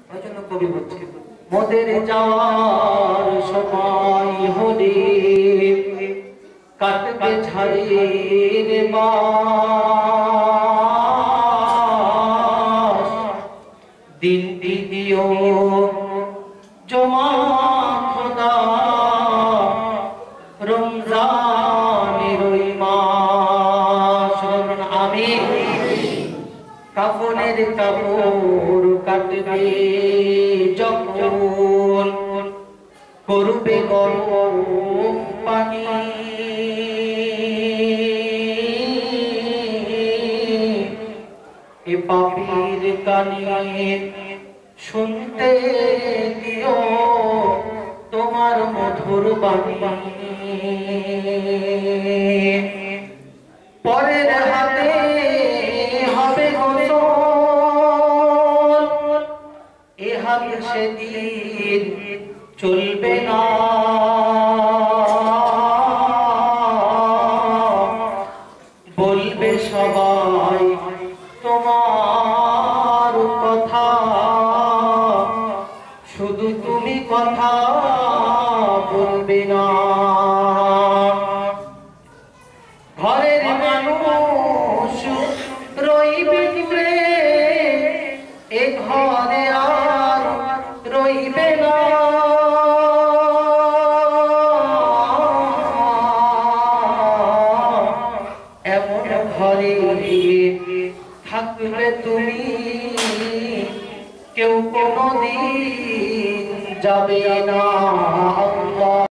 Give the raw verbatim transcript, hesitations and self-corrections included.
ওই জন্য কবি বলছে মোদের যাওয়ার সময় হলে কাটবে ঝাড়ের বাস দিন দিদিও জমা খোদা রমজানের ওই মাস আমি কাফনের কাপড় কাটবে যখন করবে গরম পানি এ পাপীর কানে শুনতে দিও তোমার মধুর বাণী পরের হাতে হবে গোসল এ হাত সেদিন চলবে না বলবে সবাই তোমার কথা শুধু তুমি কথা বলবে না ঘরের মানুষ রইবে দূরে এ ঘরে আর রইবে না এমন ঘরে থাকবে তুমি কেউ কোনদিন যাবে না।